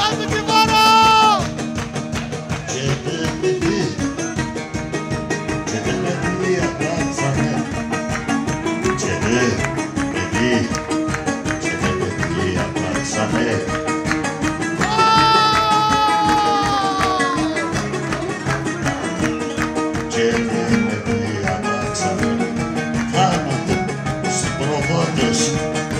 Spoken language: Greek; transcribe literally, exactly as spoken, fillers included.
Άντε τη βάρα! Και δεν με δει, και δεν με δει αλλάξανε. Και δεν με δει, και δεν με δει αλλάξανε. Και δεν με δει αλλάξανε. Θάνατο στους προδότες.